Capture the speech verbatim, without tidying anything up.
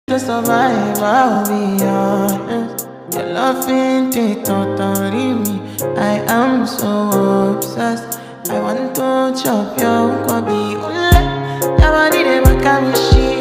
To survive, I'll be honest. Your love ain't it, totally me. I am so obsessed. I want to chop your kwabi. Ule, your body, they make me shit.